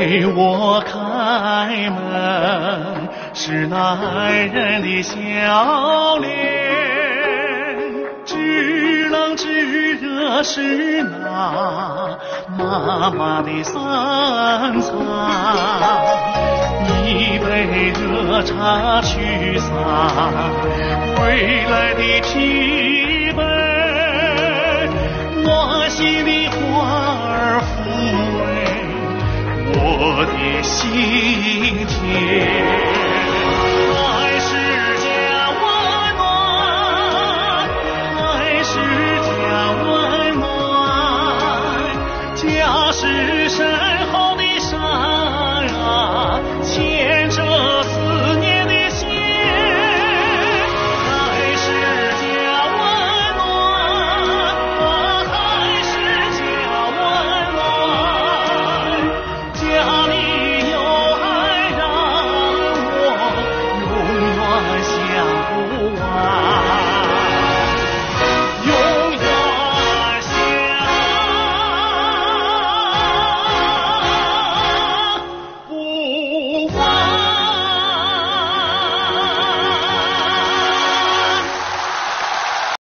为我开门，是男人的笑脸，知冷知热是那妈妈的三餐，一杯热茶驱散未来的疲惫，我心里花儿抚慰我的心田。